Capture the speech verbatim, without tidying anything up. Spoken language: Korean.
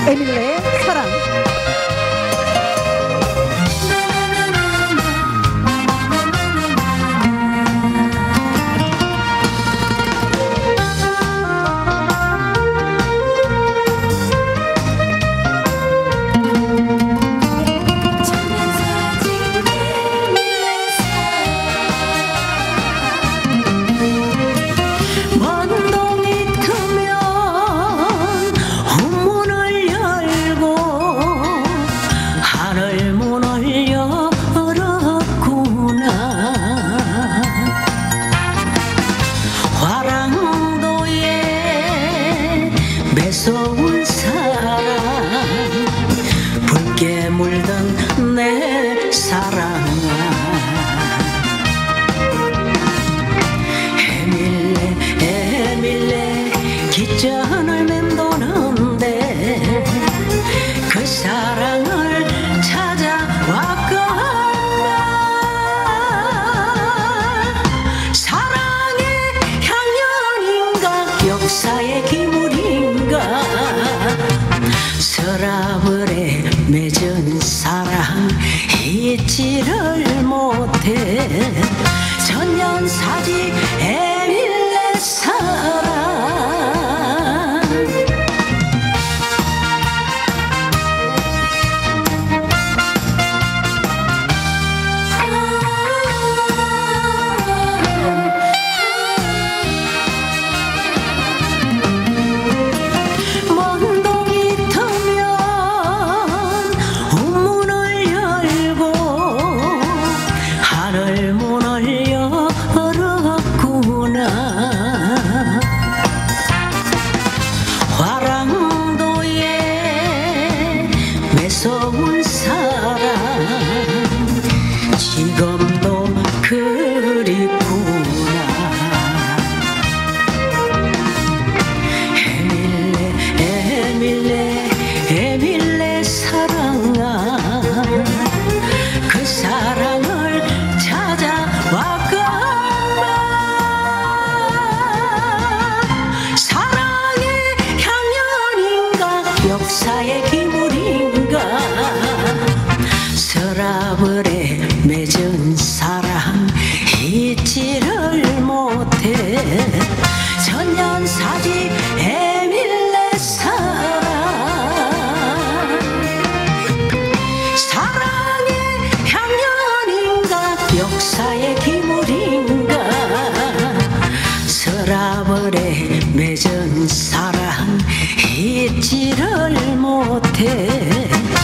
에밀레의 사랑. 매서운 사랑 붉게 물든 내 사랑아 에밀레 에밀레 기전을 맴도는데 그 사랑을 찾아왔건만 사랑의 향연인가 역사의 기물인가 서랍을에 맺은 사랑 잊지를 못해 천년사지 에밀레 사랑 매서운 사랑 지금도 그립구나 에밀레 에밀레 에밀레 사랑아 그 사랑을 찾아왔건만 사랑의 향연인가 역사의 기물인가 서랍을에 맺은 사랑 잊지를 못해 천년사지 에밀레 사랑 사랑의 향연인가 역사의 기물인가 서랍을에 맺은 사랑 잊지를 못해